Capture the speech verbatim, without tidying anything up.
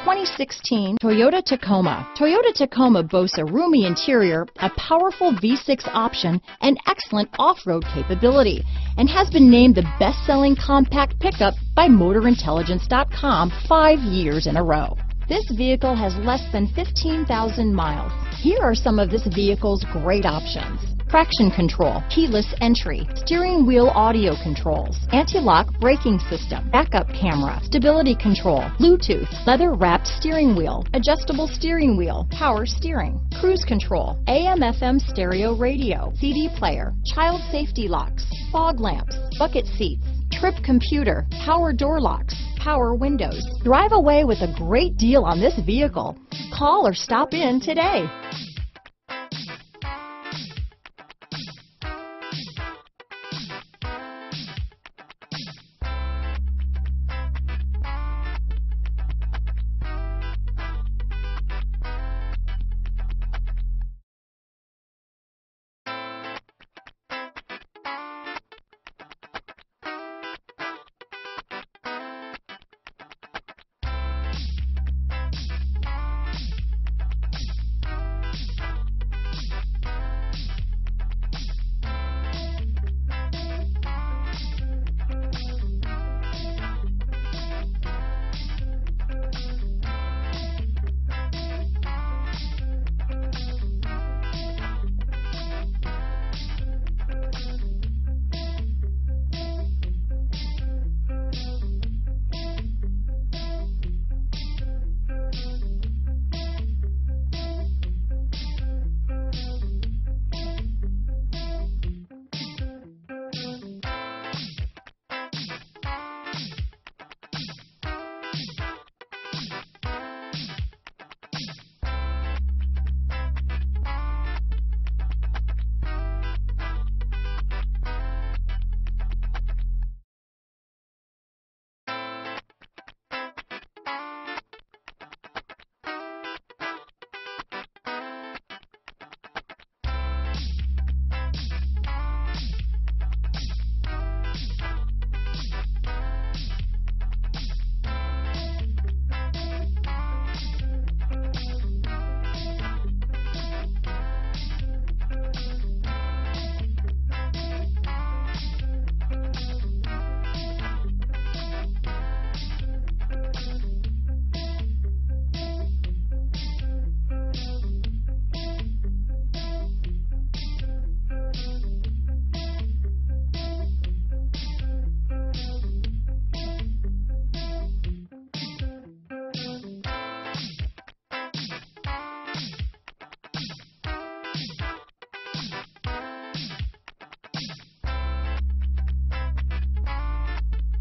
twenty sixteen Toyota Tacoma. Toyota Tacoma boasts a roomy interior, a powerful V six option, and excellent off-road capability, and has been named the best-selling compact pickup by Motor Intelligence dot com five years in a row. This vehicle has less than fifteen thousand miles. Here are some of this vehicle's great options: traction control, keyless entry, steering wheel audio controls, anti-lock braking system, backup camera, stability control, Bluetooth, leather-wrapped steering wheel, adjustable steering wheel, power steering, cruise control, A M F M stereo radio, C D player, child safety locks, fog lamps, bucket seats, trip computer, power door locks, power windows. Drive away with a great deal on this vehicle. Call or stop in today.